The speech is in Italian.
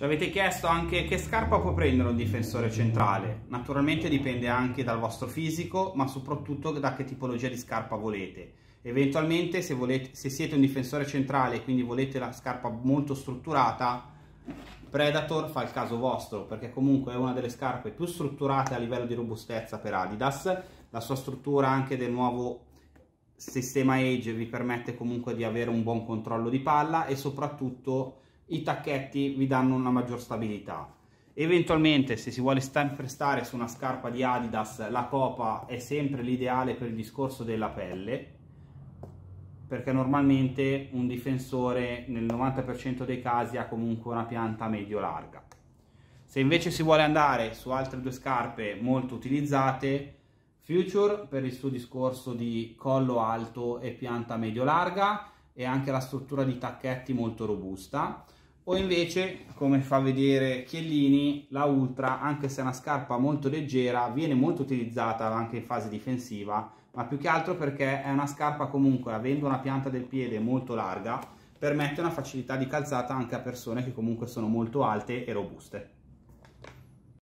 Ci avete chiesto anche che scarpa può prendere un difensore centrale. Naturalmente dipende anche dal vostro fisico, ma soprattutto da che tipologia di scarpa volete. Eventualmente se siete un difensore centrale e quindi volete la scarpa molto strutturata, Predator fa il caso vostro, perché comunque è una delle scarpe più strutturate a livello di robustezza per Adidas. La sua struttura anche del nuovo sistema Age vi permette comunque di avere un buon controllo di palla e soprattutto i tacchetti vi danno una maggior stabilità. Eventualmente se si vuole sempre stare su una scarpa di Adidas, la Copa è sempre l'ideale per il discorso della pelle, perché normalmente un difensore nel 90% dei casi ha comunque una pianta medio-larga. Se invece si vuole andare su altre due scarpe molto utilizzate, Future per il suo discorso di collo alto e pianta medio-larga e anche la struttura di tacchetti molto robusta, o invece, come fa vedere Chiellini, la Ultra, anche se è una scarpa molto leggera, viene molto utilizzata anche in fase difensiva, ma più che altro perché è una scarpa comunque, avendo una pianta del piede molto larga, permette una facilità di calzata anche a persone che comunque sono molto alte e robuste.